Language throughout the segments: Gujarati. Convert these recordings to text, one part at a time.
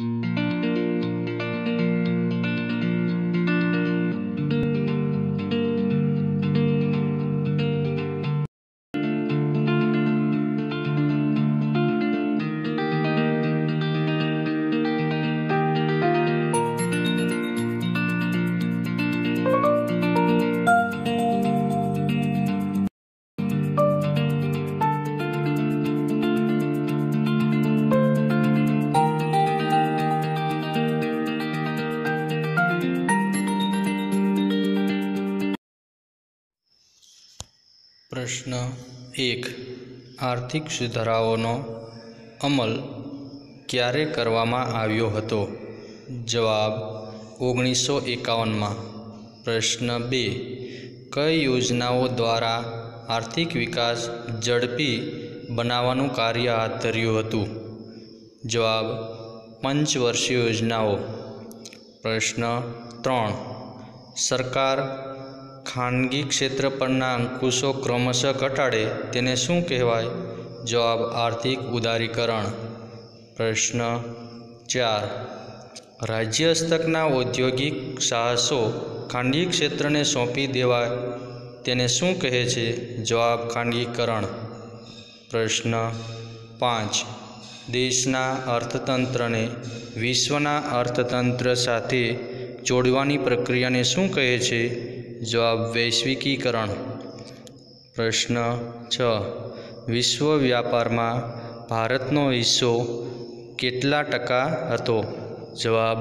प्रश्न 1 आर्थिक सुधाराओनो अमल क्यारे करवामां आव्यो हतो? जवाब 1951 में। प्रश्न 2 कई योजनाओं द्वारा आर्थिक विकास झड़पी बनावानुं कार्य हाथ धर्युं हतुं? जवाब पंचवर्षीय योजनाओं। प्रश्न 3 सरकार खानगी क्षेत्र परना अंकुशों क्रमशः घटाड़े तेने शुं कहेवाय? जवाब आर्थिक उदारीकरण। प्रश्न 4 राज्य हस्तकना औद्योगिक साहसों खानगी क्षेत्र ने सौंपी देवाय तेने शुं कहे छे? जवाब खानगीकरण। प्रश्न 5 देशना अर्थतंत्र ने विश्वना अर्थतंत्र साथे जोड़वानी प्रक्रिया ने शुं कहे छे? जवाब वैश्विकीकरण। प्रश्न 6 विश्व व्यापार में भारतनो हिस्सो केटला टका हतो? जवाब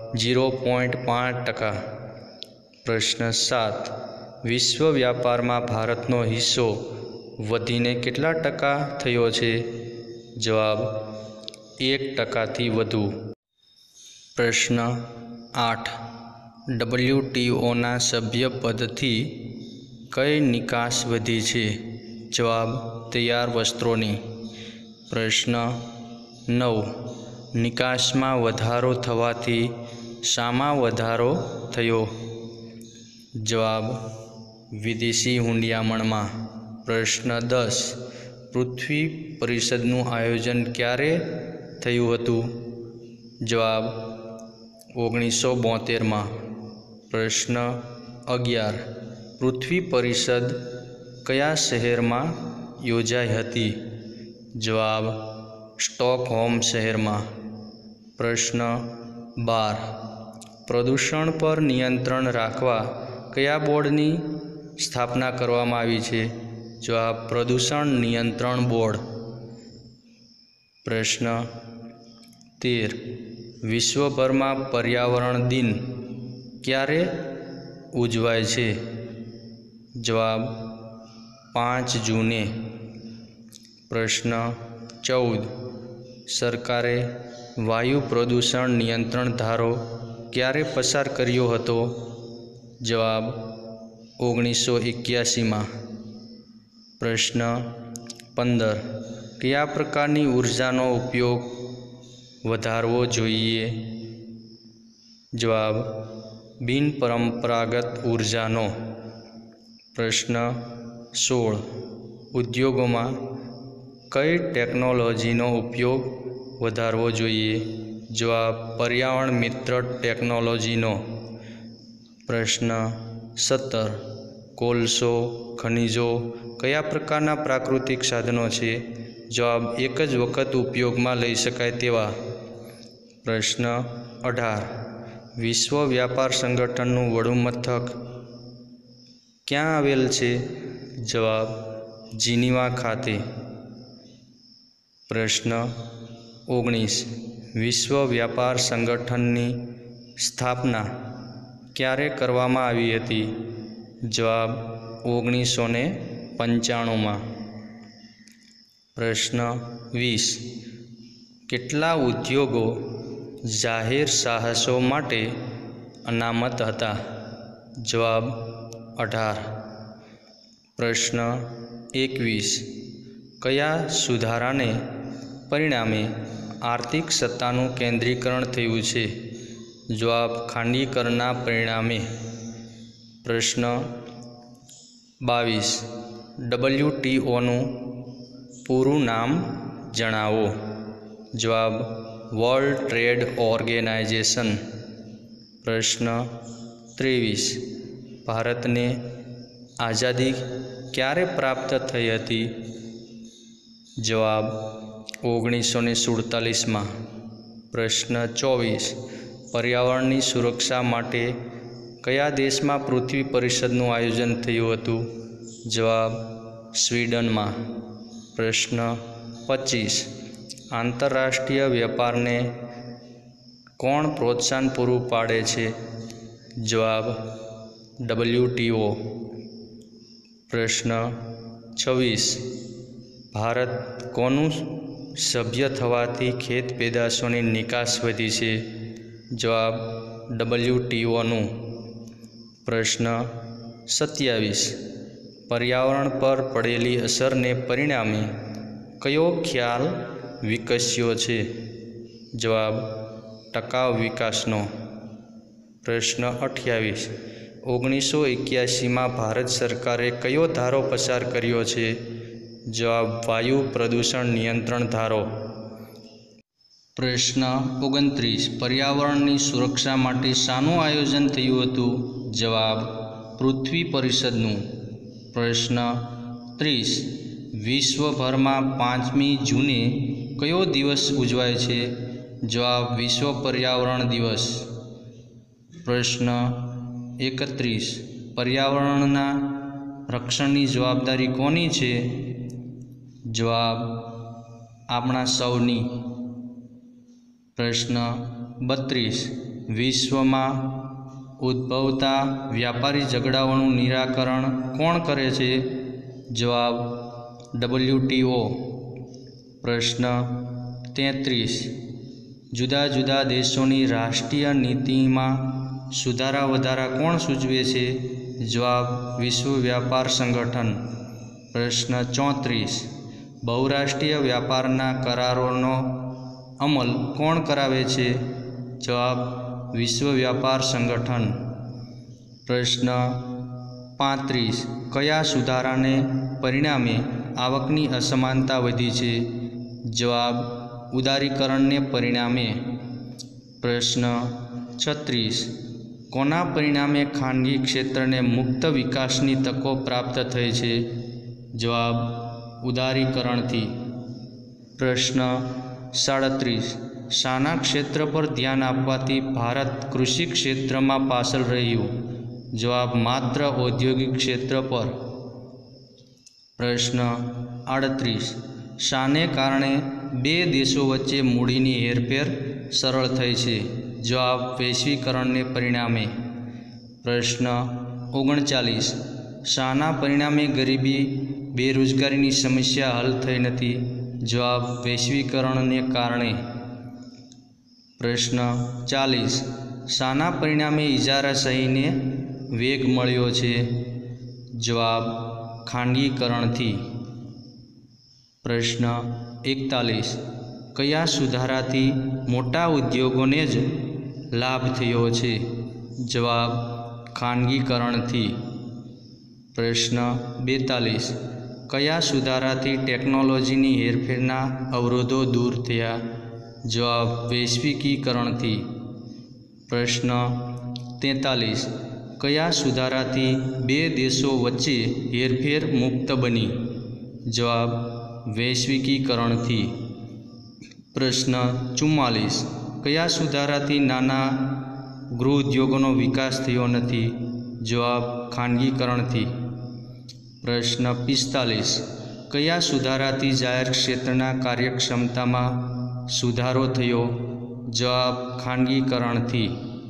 0.5%। प्रश्न 7 विश्व व्यापार में भारतनो हिस्सो वधीने केटला टका थयो छे? जवाब 1% थी वधु। प्रश्न 8 WTO ना सभ्य पदथी कई निकास वधी छे? जवाब तैयार वस्त्रोनी। प्रश्न 9 निकास में वधारो थवाथी शामां वधारो थयो? जवाब विदेशी हुंडियामण में। प्रश्न 10 पृथ्वी परिषदनुं आयोजन क्यारे थयुं हतुं? जवाब 1972 में। प्रश्न 11 पृथ्वी परिषद कया शहर में योजाई हती? जवाब स्टॉकहोम शहर में। प्रश्न 12 प्रदूषण पर नियंत्रण राखवा कया बोर्डनी स्थापना करवामां आवी छे? जवाब प्रदूषण नियंत्रण बोर्ड। प्रश्न 13 विश्वभर में पर्यावरण दिन क्यारे उजवाय छे? जवाब 5 जूने। प्रश्न 14 सरकारे वायु प्रदूषण नियंत्रण धारो क्यारे पसार कर्यो हतो? जवाब 1981 में। प्रश्न 15 कया प्रकारनी ऊर्जानो उपयोग वधारवो जोईए? जवाब बिन परंपरागत ऊर्जानो। प्रश्न 16 उद्योगों में कई टेक्नोलॉजीनो उपयोग वधारवो जोईए? जवाब पर्यावरण मित्र टेक्नोलॉजीनो। प्रश्न 17 कोलसो खनिजों कया प्रकारना प्राकृतिक साधनों छे? जवाब एक ज वखत उपयोग में लई शकाय तेवा। प्रश्न 18 विश्व व्यापार संगठननुं वडुं मथक क्यां आवेल छे? जवाब जिनीवा खाते। प्रश्न 19 विश्व व्यापार संगठननी स्थापना क्यारे करवामां आवी हती? जवाब 1995 में। प्रश्न 20 केटला उद्योगों जाहेर साहसों माटे अनामत हता? जवाब 18। प्रश्न 21 कया सुधाराने परिणामे आर्थिक सत्तानुं केन्द्रीकरण थयुं छे? जवाब खांडीकरणना परिणामे। प्रश्न 22 WTO नुं पूरुं नाम जणावो। जवाब વર્લ્ડ ટ્રેડ ઓર્ગેનાઇઝેશન. પ્રશ્ન 23. ભારતને આઝાદી ક્યારે પ્રાપ્ત થઈ હતી? જવાબ 1947માં. પ્રશ્ન 24. પર્યાવરણની સુરક્ષા માટે કયા દેશમાં પૃથ્વી પરિષદનું આયોજન થયું હતું? જવાબ સ્વીડનમાં. પ્રશ્ન 25. આંતરરાષ્ટ્રીય વેપારને કોણ પ્રોત્સાહન પૂરું પાડે છે? જવાબ WTO. પ્રશ્ન 26. ભારત કોનું સભ્ય થવાથી ખેત પેદાશોની નિકાસ વધી છે? જવાબ WTOનું. પ્રશ્ન 27. પર્યાવરણ પર પડેલી અસરને પરિણામે કયો ખ્યાલ વિકસ્યો છે? જવાબ ટકાઉ વિકાસનો. પ્રશ્ન 28. 1981માં ભારત સરકારે કયો ધારો પસાર કર્યો છે? જવાબ વાયુ પ્રદૂષણ નિયંત્રણ ધારો. પ્રશ્ન 29. પર્યાવરણની સુરક્ષા માટે શાનું આયોજન થયું હતું? જવાબ પૃથ્વી પરિષદનું. પ્રશ્ન 30. વિશ્વભરમાં 5મી જૂને કયો દિવસ ઉજવાય છે? જવાબ વિશ્વ પર્યાવરણ દિવસ. પ્રશ્ન 31. પર્યાવરણના રક્ષણની જવાબદારી કોની છે? જવાબ આપણા સૌની. પ્રશ્ન 32. વિશ્વમાં ઉદ્ભવતા વ્યાપારી ઝઘડાઓનું નિરાકરણ કોણ કરે છે? જવાબ WTO. પ્રશ્ન 33. જુદા જુદા દેશોની રાષ્ટ્રીય નીતિમાં સુધારા વધારા કોણ સૂચવે છે? જવાબ વિશ્વ વ્યાપાર સંગઠન. પ્રશ્ન 34. બહુરાષ્ટ્રીય વ્યાપારના કરારોનો અમલ કોણ કરાવે છે? જવાબ વિશ્વ વ્યાપાર સંગઠન. પ્રશ્ન 35. કયા સુધારાને પરિણામે આવકની અસમાનતા વધી છે? જવાબ ઉદારીકરણને પરિણામે. પ્રશ્ન 36. કોના પરિણામે ખાનગી ક્ષેત્રને મુક્ત વિકાસની તકો પ્રાપ્ત થઈ છે? જવાબ ઉદારીકરણથી. પ્રશ્ન 37. શાના ક્ષેત્ર પર ધ્યાન આપવાથી ભારત કૃષિ ક્ષેત્રમાં પાછળ રહ્યું? જવાબ માત્ર ઔદ્યોગિક ક્ષેત્ર પર. પ્રશ્ન 38. શાને કારણે બે દેશો વચ્ચે મૂડીની હેરફેર સરળ થઈ છે? જવાબ વૈશ્વિકરણને પરિણામે. પ્રશ્ન 39. શાના પરિણામે ગરીબી બેરોજગારીની સમસ્યા હલ થઈ નથી? જવાબ વૈશ્વિકરણને કારણે. પ્રશ્ન 40. શાના પરિણામે ઇજારાશાહીને વેગ મળ્યો છે? જવાબ ખાનગીકરણથી. પ્રશ્ન 41. કયા સુધારાથી મોટા ઉદ્યોગોને જ લાભ થયો છે? જવાબ ખાનગીકરણથી. પ્રશ્ન 42. કયા સુધારાથી ટેકનોલોજીની હેરફેરના અવરોધો દૂર થયા? જવાબ વૈશ્વિકીકરણથી. પ્રશ્ન 43. કયા સુધારાથી બે દેશો વચ્ચે હેરફેર મુક્ત બની? જવાબ વૈશ્વિકીકરણથી. પ્રશ્ન 44. કયા સુધારાથી નાના ગૃહ ઉદ્યોગોનો વિકાસ થયો નથી? જવાબ ખાનગીકરણથી. પ્રશ્ન 45. કયા સુધારાથી જાહેર ક્ષેત્રના કાર્યક્ષમતામાં સુધારો થયો? જવાબ ખાનગીકરણથી.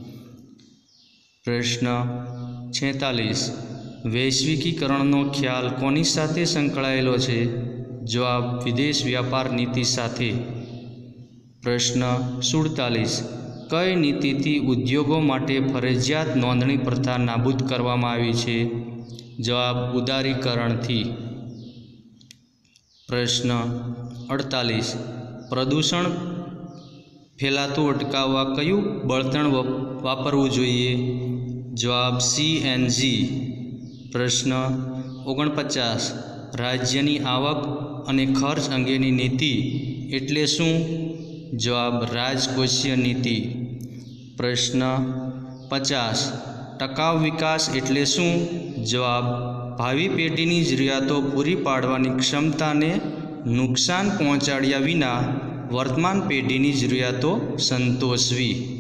પ્રશ્ન 46. વૈશ્વિકીકરણનો ખ્યાલ કોની સાથે સંકળાયેલો છે? જવાબ વિદેશ વ્યાપાર નીતિ સાથે. પ્રશ્ન 47. કઈ નીતિથી ઉદ્યોગો માટે ફરજિયાત નોંધણી પ્રથા નાબૂદ કરવામાં આવી છે? જવાબ ઉદારીકરણથી. પ્રશ્ન 48. પ્રદૂષણ ફેલાતું અટકાવવા કયું બળતણ વાપરવું જોઈએ? જવાબ CNG. પ્રશ્ન 49. રાજ્યની આવક અને ખર્ચ અંગેની નીતિ એટલે શું? जवाब राजकोषीय नीति। प्रश्न 50 टकाऊ विकास एटले शुं? जवाब भावी पेढ़ीनी जरूरियातो पूरी पाडवानी क्षमताने नुकसान पहोंचाड्या विना वर्तमान पेढ़ीनी जरूरियातो संतोषवी।